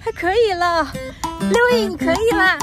还可以了。六一，你可以啦！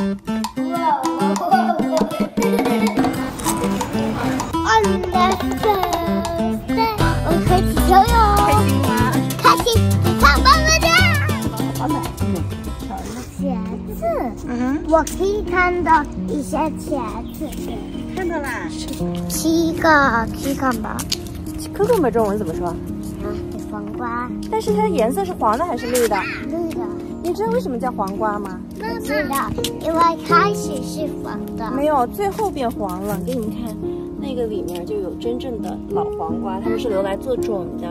我可以起球哟！ 开心吗？ 开心，唱棒了呀！ 好的。 茄子，我可以看到一些茄子。 看到啦。 七个 cucumber。 cucumber 中文怎么说？ 黄瓜。 但是它的颜色是黄的还是绿的？ 绿的。 你知道为什么叫黄瓜吗？ 我知道，因为开始是黄的。 没有，最后变黄了。给你们看，那个里面就有真正的老黄瓜，它们是留来做种的。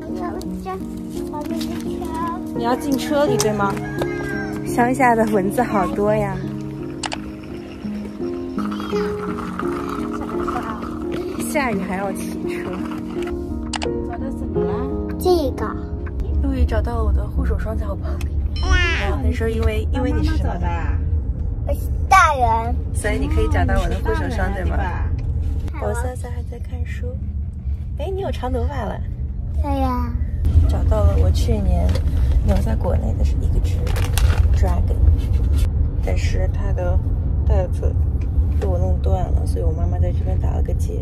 你要进车里对吗？乡下的蚊子好多呀。下雨还要骑车。找到什么啦？ 这个。 陆羽找到了我的护手霜在我包里。那时候因为你是什么的？ 我是大人， 所以你可以找到我的护手霜对吗？我现在还在看书。哎，你有长头发了？ 对呀。 找到了我去年留在国内的是一只 dragon， 但是它的带子被我弄断了，所以我妈妈在这边打了个结。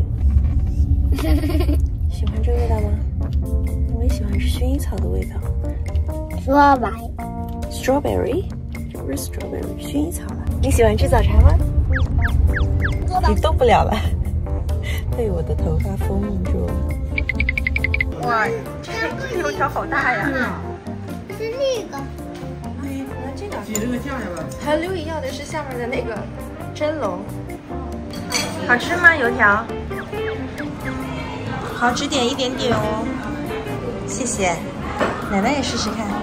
喜欢这个味道吗？我也喜欢是薰衣草的味道。Strawberry， 这不是 strawberry， 薰衣草了。你喜欢吃早茶吗？你动不了了，被我的头发封印住了。哇，这个油条好大呀！ 是那个。 那这个。挤这个酱呀吧。还有刘宇要的是下面的那个蒸笼。好吃吗？油条？好，只点一点点哦。谢谢。奶奶也试试看。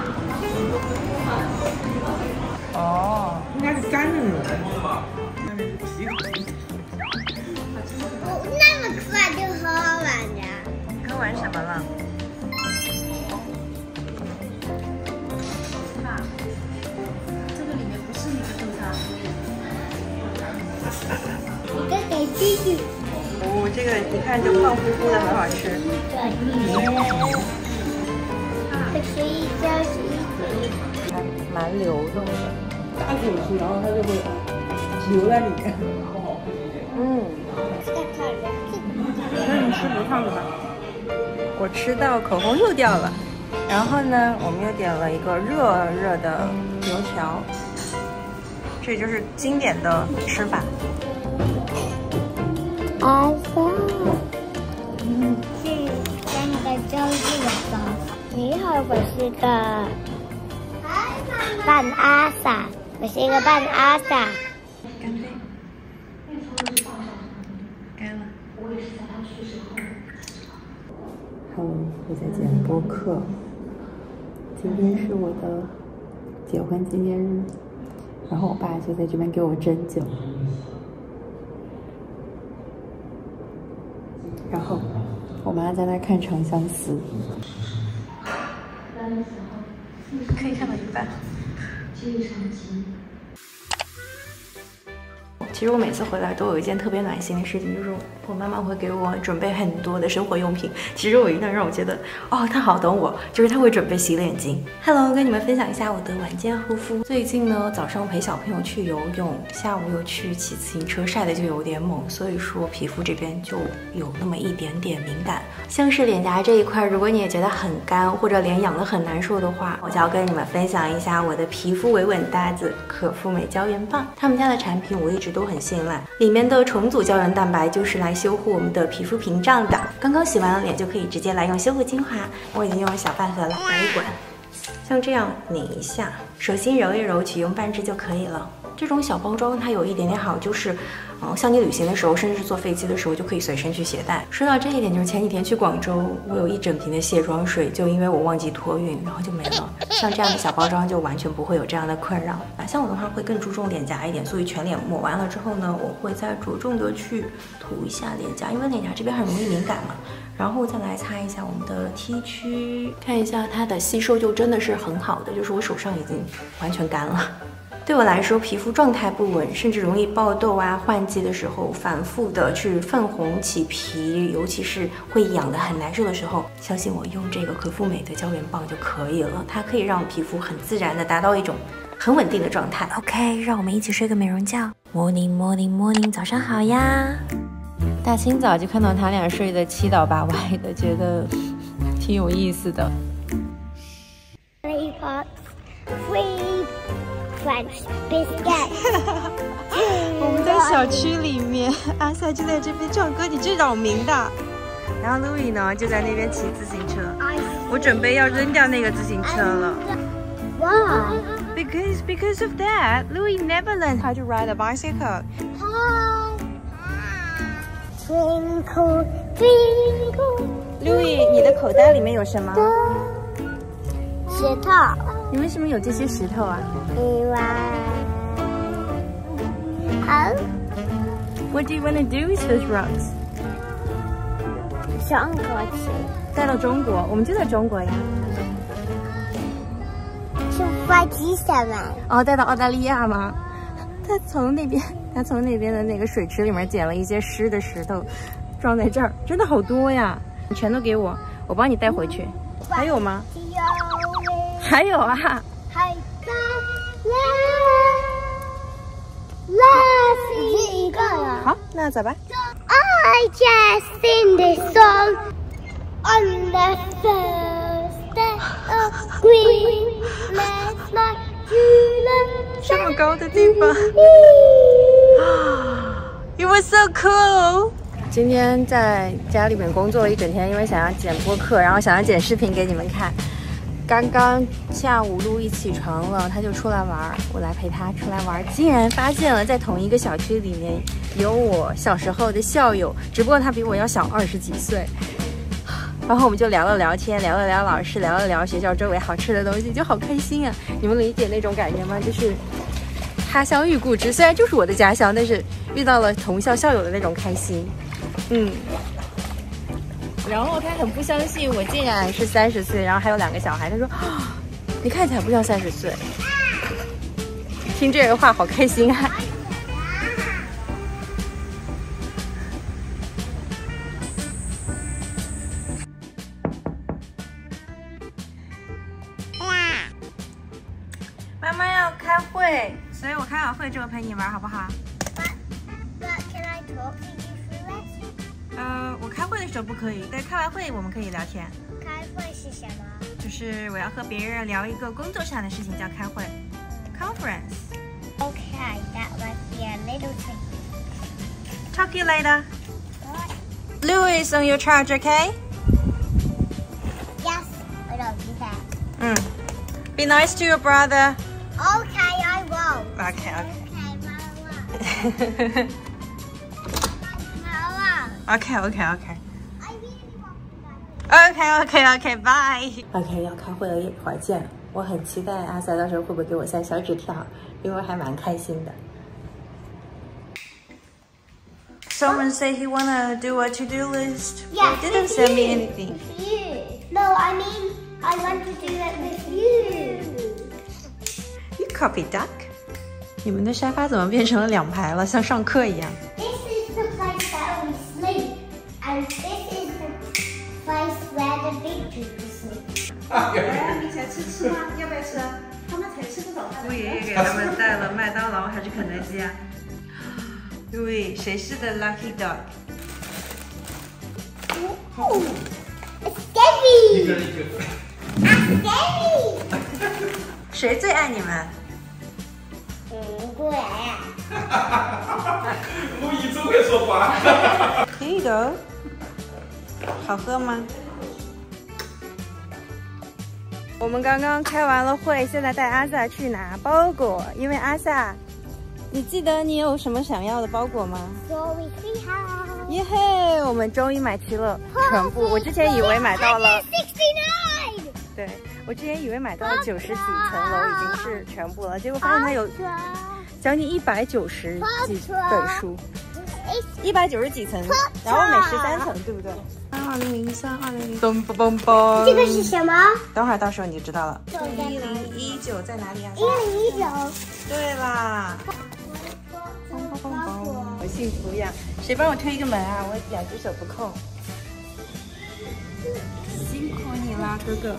哦，应该是干的那种。下面是皮。 那么快就喝完了。 喝完什么了？这个里面不是你的豆沙。 一个给弟弟。 哦，这个你看就胖乎乎的，很好吃。 可是一家是一起。 还蛮流动的。 大口吃，然后它就会留在里面。 那你吃不烫的吧？我吃到口红又掉了。然后呢，我们又点了一个热热的油条，这就是经典的吃法。 阿萨，是三个周日的包。你好，我是个半阿萨，我是一个半阿萨。 干杯！干了。Hello， 我在剪播客。今天是我的结婚纪念日，然后我爸就在这边给我斟酒，然后我妈在那看《长相思》，可以看到一半。其实我每次回来都有一件特别暖心的事情，就是我妈妈会给我准备很多的生活用品。其中有一样让我觉得，哦，她好懂我，就是她会准备洗脸巾。Hello， 跟你们分享一下我的晚间护肤。最近呢，早上陪小朋友去游泳，下午又去骑自行车，晒的就有点猛，所以说皮肤这边就有那么一点点敏感。像是脸颊这一块，如果你也觉得很干，或者脸痒得很难受的话，我就要跟你们分享一下我的皮肤维稳搭子可复美胶原棒。他们家的产品我一直都很信赖，里面的重组胶原蛋白就是来修护我们的皮肤屏障的。刚刚洗完了脸就可以直接来用修护精华，我已经用小半盒了，来一管，像这样拧一下，手心揉一揉，取用半支就可以了。这种小包装它有一点点好，就是像你旅行的时候，甚至是坐飞机的时候就可以随身去携带。说到这一点，就是前几天去广州，我有一整瓶的卸妆水，就因为我忘记托运，然后就没了。像这样的小包装就完全不会有这样的困扰。像我的话会更注重脸颊一点，所以全脸抹完了之后呢，我会再着重的去涂一下脸颊，因为脸颊这边很容易敏感嘛。然后再来擦一下我们的 T 区，看一下它的吸收就真的是很好的，就是我手上已经完全干了。 对我来说，皮肤状态不稳，甚至容易爆痘啊，换季的时候反复的去泛红起皮，尤其是会痒的很难受的时候，相信我，用这个可复美的胶原棒就可以了。它可以让皮肤很自然的达到一种很稳定的状态。OK， 让我们一起睡个美容觉。Morning, morning, morning， 早上好呀！大清早就看到他俩睡得七倒八歪的，觉得挺有意思的。我们在小区里面，阿塞就在这边唱歌，你最扰民的。然后 Louis 呢就在那边骑自行车，我准备要扔掉那个自行车了。 Why? Because of that, Louis never learned how to ride a bicycle. Twinkle, twinkle. Louis， 你的口袋里面有什么？ 石头。 你为什么有这些石头啊？ 因为好。 What do you want to do with those rocks? 中国去。 带到中国，我们就在中国呀。 出发机什么？ 哦，带到澳大利亚吗？他从那边的那个水池里面捡了一些湿的石头，装在这儿，真的好多呀！你全都给我，我帮你带回去。还有吗？还有啊！ 还一个了。 好，那走吧。 I just sing this song on the first day of Christmas, my true love. 这么高的地方。You were so cool. 今天在家里面工作了一整天，因为想要剪播客，然后想要剪视频给你们看。刚刚下午Louis起床了，他就出来玩，我来陪他出来玩，竟然发现了在同一个小区里面有我小时候的校友，只不过他比我要小20几岁。然后我们就聊了聊天，聊了聊老师，聊了聊学校周围好吃的东西，就好开心啊！你们理解那种感觉吗？就是他乡遇故知，虽然就是我的家乡，但是遇到了同校校友的那种开心。然后他很不相信我竟然是30岁，然后还有2个小孩。他说：“你看起来不像30岁。”听这个话好开心啊！妈妈要开会，所以我开完会之后陪你玩，好不好？ But can I talk to you through it? 我开会的时候不可以，但开完会我们可以聊天。 开会是什么？ 就是我要和别人聊一个工作上的事情，叫开会 ，conference. Okay, that must be a little tricky. Talk to you later. Louis on your charge, okay? Yes, I don't do that. Be nice to your brother. Okay, I won't. Okay, okay. Okay, Okay, okay, okay. I really want that. Okay, okay, okay, bye. OK， 要开会了，一会儿见。我很期待阿塞到时候会不会给我塞小纸条，因为还蛮开心的。Someone say he wanna do a to-do list. Yes, He didn't with send me you. anything. With you. No, I mean, I want to do it with you. You copy duck. 你们的沙发怎么变成了2排了，像上课一样？ This is the place that we sleep, and this is the place where the big people sleep. 你想吃吗？要不要吃？他们才吃不早饭。 陆爷爷给他们带了麦当劳还是肯德基啊？对，谁是的 lucky dog？ Ooh, a Stevie! A Stevie! 谁最爱你们？ 对。 陆毅真会说话。 Here you go。好喝吗？我们刚刚开完了会，现在带阿萨去拿包裹，因为阿萨，你记得你有什么想要的包裹吗？ So we see how. 耶嘿，我们终于买齐了全部。我之前以为买到了， 169. 对，我之前以为买到了90几层楼已经是全部了，结果发现它有将近190几本书，190几层，然后每13层，对不对？2003、2000，嘣嘣嘣嘣！ 这个是什么？ 等会儿到时候你就知道了。2019 109在哪里啊 ？109。 对啦。好幸福呀！谁帮我推一个门啊？我2只手不空。辛苦你啦，哥哥。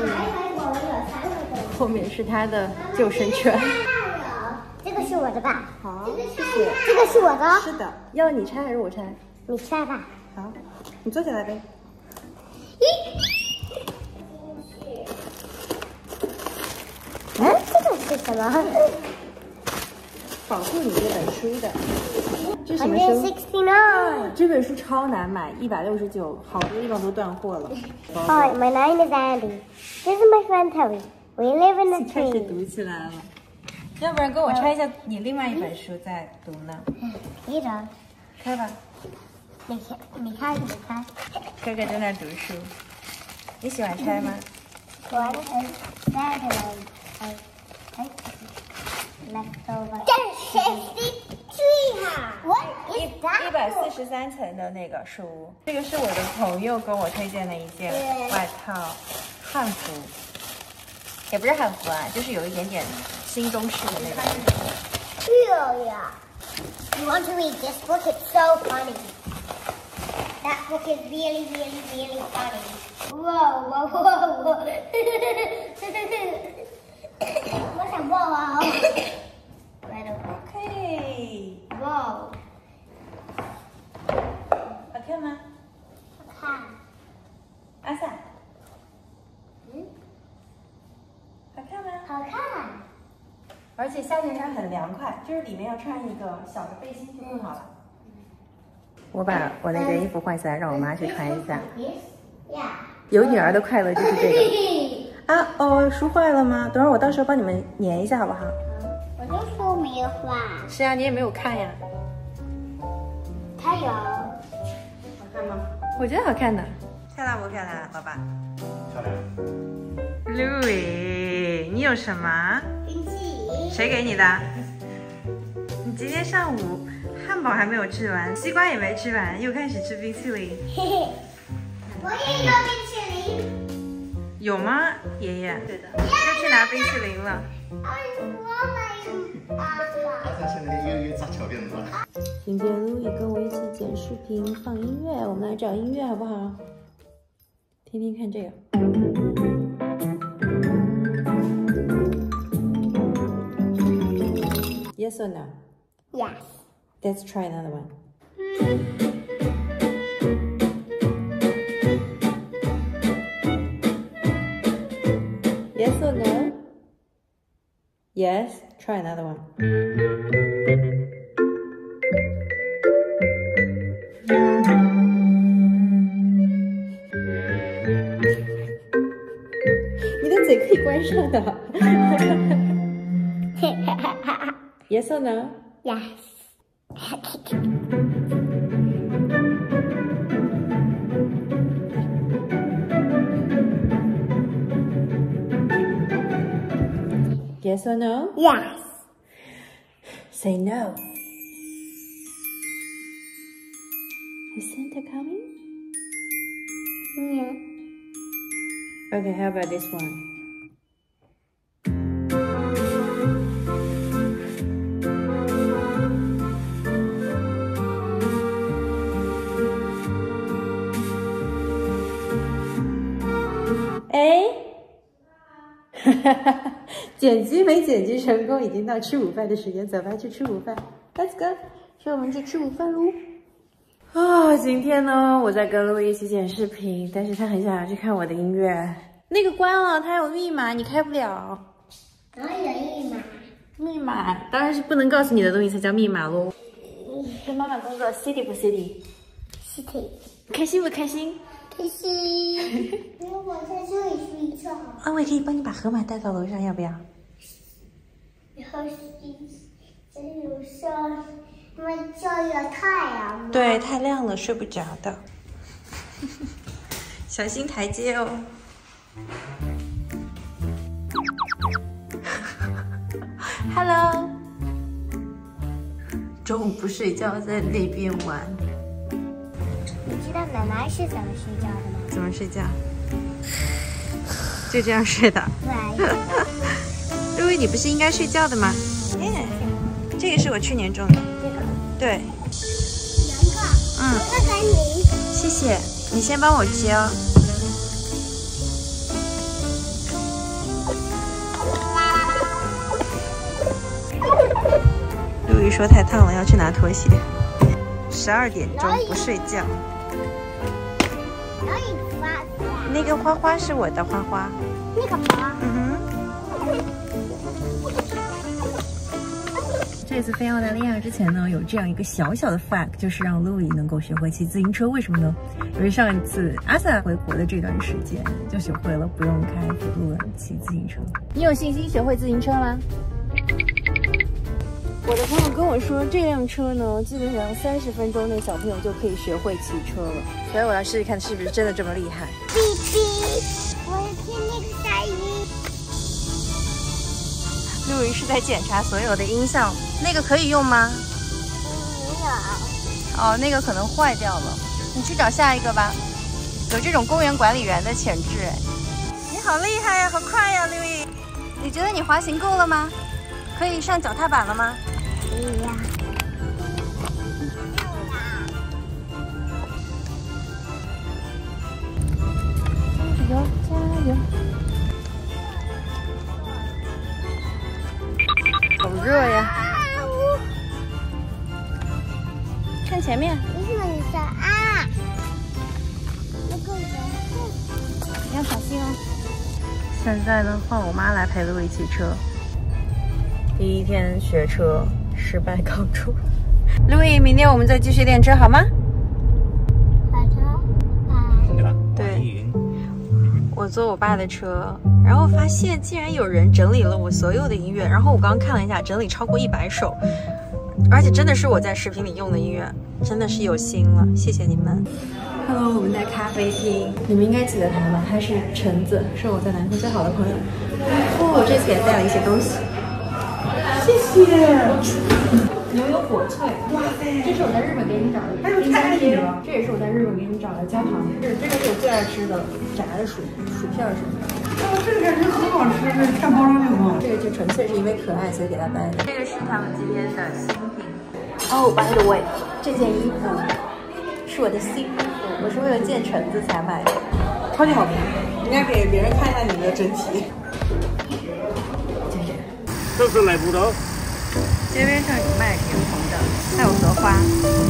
后面是他的救生圈。 这个是我的吧？ 好，谢谢。 这个是我的。 是的，要你拆还是我拆？ 你拆吧。 好，你坐下来呗。 这个是什么？ 保护你这本书的。这是什么书？ 169。 这本书超难买，169，好多地方都断货了。 Hi, my name is Andy. This is my friend Terry. We live in a 开始 tree. 读起来了。要不然跟我拆一下你另外一本书再读呢？ 你的， 开吧。 你开。 哥哥在那读书，你喜欢拆吗？ One is that and leftover. That's 53. What is that? 143层的那个书屋，这个是我的朋友跟我推荐的一件外套，汉服，也不是汉服啊，就是有一点点新中式的那种。 Yeah. You want to read this book? It's so funny. That book is really, really, really funny. Whoa. 我想抱啊。 OK， Wow. 好看吗？ 看。 阿萨，好看吗？ 好看。 而且夏天穿很凉快，就是里面要穿一个小的背心就更好了。我把我那件衣服换下来，让我妈去穿一下。 Yeah. 有女儿的快乐就是这个。啊哦，书坏了吗？等会儿我到时候帮你们粘一下好不好？ 我的书没有坏。 是啊，你也没有看呀。 它有。 好看吗？我觉得好看的。漂亮不漂亮，老爸？ 漂亮。 Louis， 你有什么？ 冰淇淋。 谁给你的？你今天上午汉堡还没有吃完，西瓜也没吃完，又开始吃冰淇淋。 嘿嘿。我也有冰淇淋。 有吗，爷爷？对的。又去拿冰淇淋了。 他现在又砸桥边了。 今天路易跟我一起剪视频放音乐，我们来找音乐好不好？听听看这个。Yes or no? Yes. Let's try another one. Yes or no? Yes. Try another one.你的嘴可以关上的。Yes or no? Yes. Yes or no? Yes. Say no. Is Santa coming? Yeah. Okay, how about this one? A 剪辑没剪辑成功，已经到吃午饭的时间，走吧，去吃午饭。Let's go， 说我们去吃午饭喽。今天呢，我在跟路易一起剪视频，但是他很想要去看我的音乐。那个关了，它有密码，你开不了。 哪里有密码？ 密码当然是不能告诉你的东西才叫密码喽。跟妈妈工作 ，city 不 city？City。开心不开心？ 开心。我在这里睡觉。 啊，我也可以帮你把河马带到楼上，要不要？ 然后在楼上，因为就有太阳嘛。 对，太亮了，睡不着的。小心台阶哦。Hello。中午不睡觉，在那边玩。 你知道奶奶是怎么睡觉的吗？ 怎么睡觉？就这样睡的。 对。 路易，你不是应该睡觉的吗？这个是我去年种的。 这个。 对。 2个。这个你。 谢谢，你先帮我接哦。路易说太烫了，要去拿拖鞋。12点钟不睡觉。那个花花是我的花花。 那个花。 这次飞澳大利亚之前呢，有这样一个小小的 flag， 就是让 Louis 能够学会骑自行车。为什么呢？因为上一次阿萨回国的这段时间，就学会了不用开辅路的骑自行车。你有信心学会自行车吗？我的朋友跟我说，这辆车呢，基本上30分钟内小朋友就可以学会骑车了。所以我要试试看是不是真的这么厉害。 哔哔，我听那个声音。 路易是在检查所有的音效，那个可以用吗？ 没有。 哦，那个可能坏掉了。你去找下一个吧。有这种公园管理员的潜质哎。你好厉害呀，好快呀，路易。你觉得你滑行够了吗？可以上脚踏板了吗？ 可以呀。 加油加油！好热呀！看前面。 为什么你说啊？那个人， 你要小心哦。现在呢，换我妈来陪路易骑车。第一天学车失败告终。路易，明天我们再继续练车好吗？ 好的。 对。我坐我爸的车，然后发现竟然有人整理了我所有的音乐，然后我刚刚看了一下，整理超过100首，而且真的是我在视频里用的音乐，真的是有心了，谢谢你们。Hello， 我们在咖啡厅，你们应该记得他吧？他是橙子，是我在南通最好的朋友。我这次也带了一些东西，谢谢。牛油果脆，哇塞！这是我在日本给你找的，哎呦太厉害了！这也是我在日本给你找的焦糖，这个是我最爱吃的炸的薯片什么的。 哦，这个感觉很好吃，看包装就很好。 这个就纯粹是因为可爱，所以给他带的。这个是他们今天的新品。Oh, by the way， 这件衣服是我的新衣服，我是为了见橙子才买的， 超级好看，应该给别人看一下你的真题。 这是奶葡萄。 街边上有卖莲蓬的，还有荷花。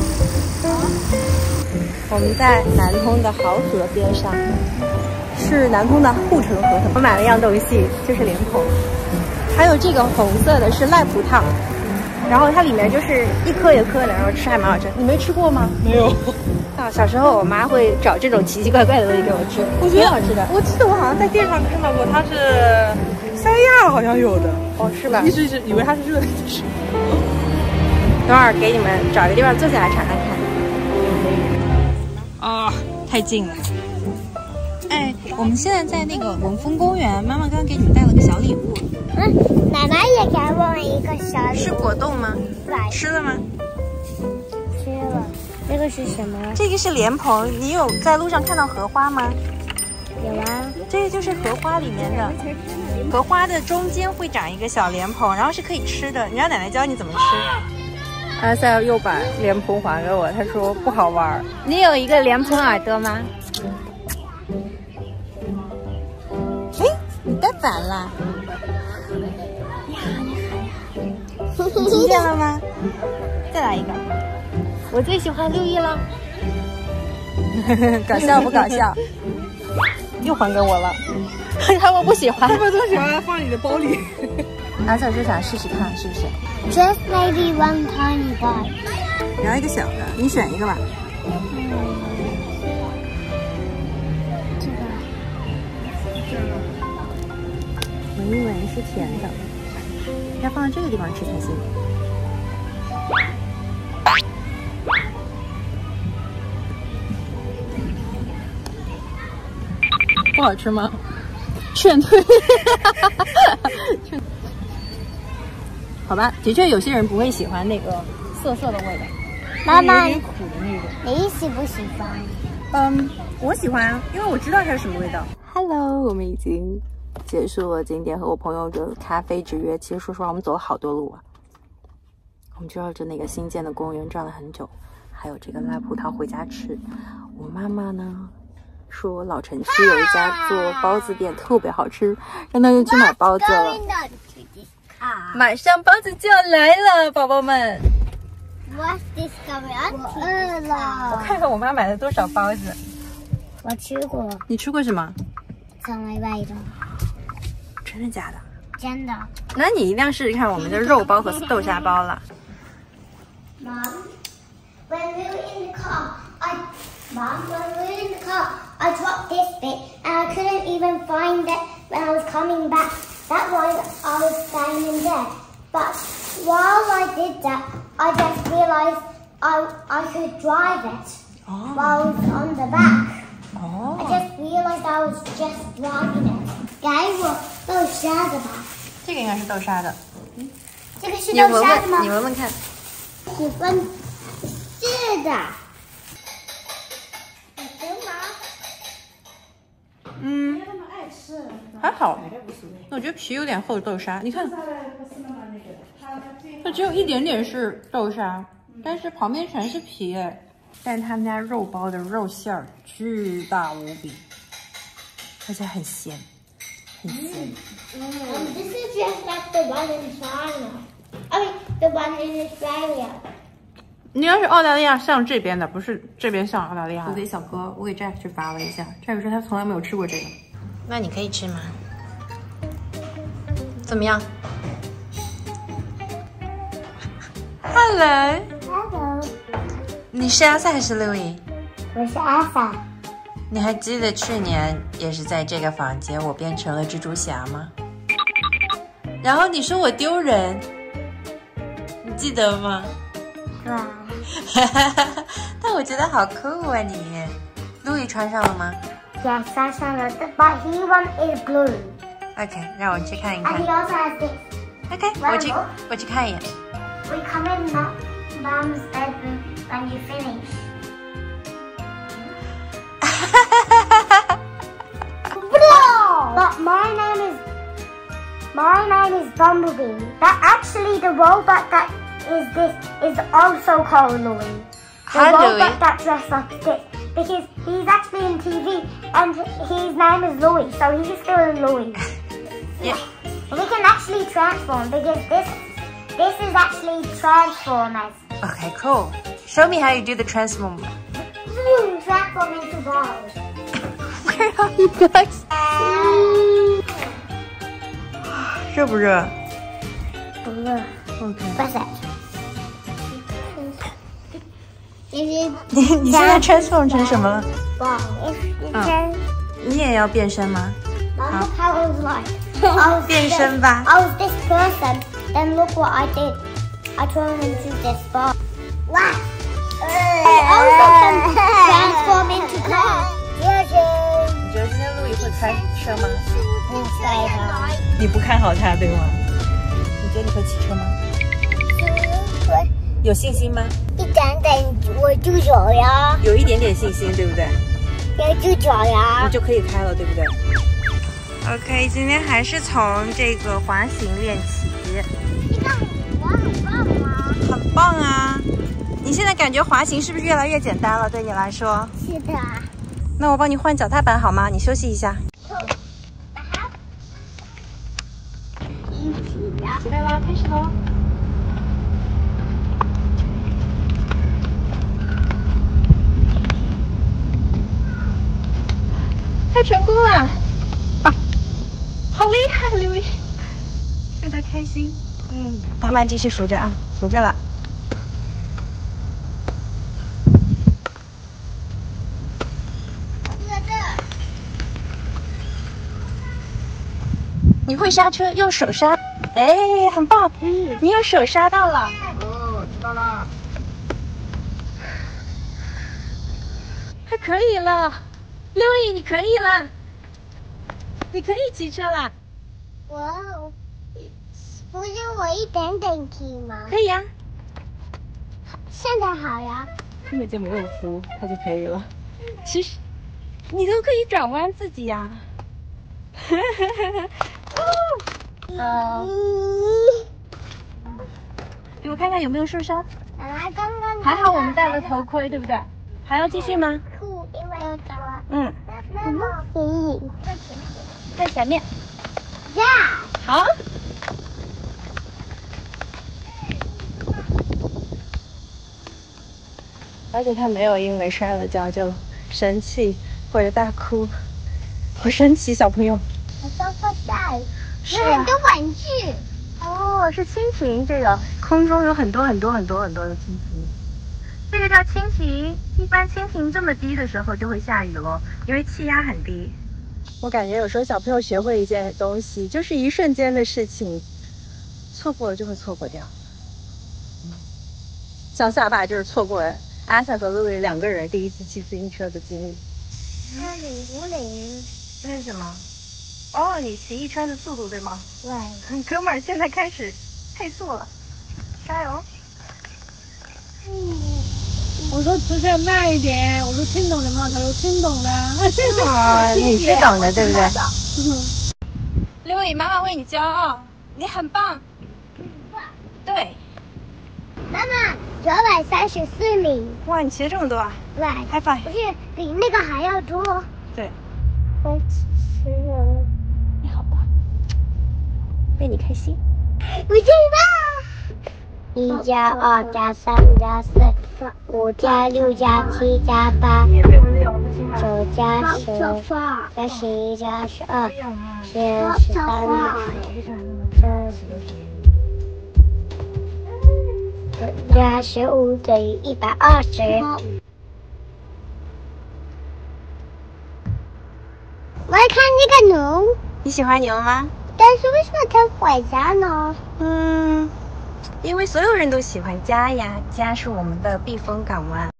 我们在南通的濠河边上，是南通的护城河。我买了一样东西，就是莲蓬，还有这个红色的是赖葡萄，然后它里面就是一颗一颗的，然后吃还蛮好吃。你没吃过吗？ 没有。 啊，小时候我妈会找这种奇奇怪怪的东西给我吃，我觉得好吃的。 我记得我好像在电视上看到过，它是三亚好像有的。 哦，是吧？ 一直以为它是热的吃。 等会儿给你们找一个地方坐下来尝尝看。啊，太近了。哎，我们现在在那个文峰公园，妈妈刚刚给你们带了个小礼物。 奶奶也给我一个小礼物。 是果冻吗？吃了吗？ 吃了。这个是什么？ 这个是莲蓬。你有在路上看到荷花吗？ 有啊。 这个就是荷花里面的。荷花的中间会长一个小莲蓬，然后是可以吃的。你让奶奶教你怎么吃。阿塞又把莲蓬还给我，他说不好玩。你有一个莲蓬耳朵吗？哎，你戴反了。你好，你好，你好。你听见了吗？再来一个。我最喜欢6亿了。搞笑不搞笑？又还给我了。他说不喜欢。 他们都喜欢放你的包里。 阿塞就想试试看，是不是 ？Just maybe one tiny bite。 你要一个小的，你选一个吧。 这个。 闻一闻是甜的，要放在这个地方吃才行。不好吃吗？劝退。好吧，的确有些人不会喜欢那个涩涩的味道。 妈妈， 有点苦的那种。 你喜不喜欢？ 我喜欢，因为我知道它是什么味道。Hello， 我们已经结束了今天和我朋友的咖啡之约。其实说实话，我们走了好多路啊。我们就绕着那个新建的公园转了很久，还有这个赖葡萄回家吃。我妈妈呢说老城区有一家做包子店特别好吃，让她又去买包子了。马上包子就要来了，宝宝们。 What's this coming on? 我饿了。 我看看我妈买了多少包子。 我吃过， 你吃过什么？ 草莓味的。 真的假的？ 真的。 那你一定要试试看我们的肉包和豆沙包了。 Mom, when we were in the car, I dropped this bit and I couldn't even find it when I was coming back. That was I was standing there. But while I did that, I just realized I could drive it while I was on the back. I just realized I was just driving it. 给我豆沙的吧。 这个应该是豆沙的。 这个是豆沙的吗？ 你闻闻看。 喜欢是的。 嗯，还好。我觉得皮有点厚，豆沙。你看，它只有一点点是豆沙，但是旁边全是皮哎。但是他们家肉包的肉馅儿巨大无比，而且很咸，很咸。 This is just like the one in China. I mean, the one in Australia. 你要是澳大利亚像这边的，不是这边像澳大利亚。我给小哥，我给 Jack 去发了一下，Jack 说他从来没有吃过这个。那你可以吃吗？怎么样 ？Hello。 Hello. 你是阿萨还是 Louis？ 我是阿萨。 你还记得去年也是在这个房间，我变成了蜘蛛侠吗？然后你说我丢人，你记得吗？ 对。 但我觉得好酷啊你。Louis 穿上了吗？ Yes, 穿上了 but he one is blue. OK， 让我去看一 And 看。 he also has this. OK， 我去看一眼。 We come in Mom's bedroom when you finish. But my name is Bumblebee. That actually the robot that is also called Louis. The robot that dressed like this. Because he's actually in TV and his name is Louis, so he's still Louis. Yeah. We can actually transform because this is actually Transformers. Okay, cool. Show me how you do the transform. Transform into balls. Where are you guys? 热不热？ 不热。 OK。 What's that? 你现在 transform 成什么了？你也要变身吗？ 好。How I was like. 变身吧。 I was this person. Then look what I did. I turned into this ball. Wow. I also can transform into cars. 你觉得今天路易会开车吗？ 不开他。 你不看好他对吗？你觉得你会骑车吗？ 会。 有信心吗？ 一点点我就走呀。 有一点点信心，对不对？ 我就走呀。 你就可以开了，对不对 ？OK， 今天还是从这个滑行练起。 这个我很棒吗？ 很棒啊！你现在感觉滑行是不是越来越简单了？对你来说？ 是的。 那我帮你换脚踏板好吗？你休息一下。起来啦，开始喽！太成功了！啊，好厉害，Louis，让他开心。慢慢继续数着啊，数着了。你会刹车，用手刹，哎，很棒，你用手刹到了。 哦，知道了。 还可以了，Louis，你可以了，你可以骑车了。 哇，不是我一点点骑吗？ 可以呀。 现在好呀。 根本就没有扶，它就可以了。其实，你都可以转弯自己呀。 给我看看有没有受伤。 啊，刚刚还好我们戴了头盔，对不对？还要继续吗？ 酷，因为要抓。 嗯，在前面。 呀， 好。而且他没有因为摔了跤就生气或者大哭，好神奇，小朋友。 我刚刚带， 是有很多玩具。 哦，是蜻蜓，这个空中有很多的蜻蜓。这个叫蜻蜓，一般蜻蜓这么低的时候就会下雨咯，因为气压很低。我感觉有时候小朋友学会一件东西，就是一瞬间的事情，错过了就会错过掉。像下巴就是错过了阿萨和露露2个人第一次骑自行车的经历。 050， 为什么？哦，你骑1圈的速度对吗？ 对。 哥们儿，现在开始配速了，加油！ 我说直线慢一点，我都听懂了嘛，他都听懂了。 哦，你是懂的，对不对？六姨，妈妈为你骄傲，你很棒。对。 妈妈，934米。 哇，你骑了这么多啊！ 对。 嗨翻。 不是比那个还要多。 对。 我吃了。 你好棒，为你开心。 不是吧？1加2加3加4 5加6加7加8 9加10加11加12加13加15等于120。我来看这个牛。 你喜欢牛吗？ 但是为什么它回家呢？ 因为所有人都喜欢家呀，家是我们的避风港湾。